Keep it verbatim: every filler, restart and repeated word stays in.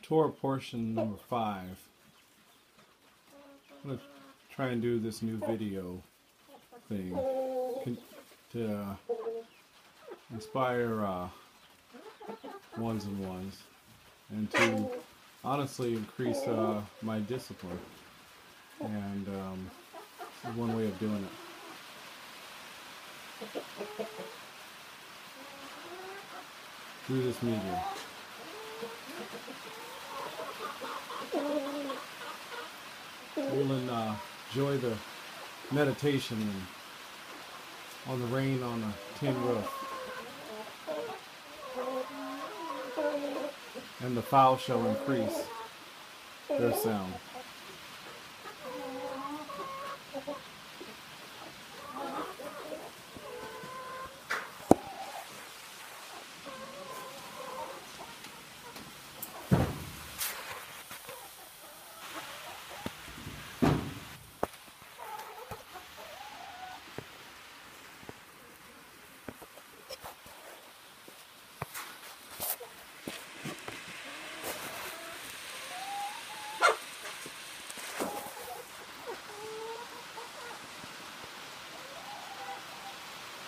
Torah portion number five. I'm going to try and do this new video thing to uh, inspire uh, ones and ones, and to honestly increase uh, my discipline. And um, this is one way of doing it. Through this medium. We'll uh, enjoy the meditation and on the rain on a tin roof. And the fowl shall increase their sound.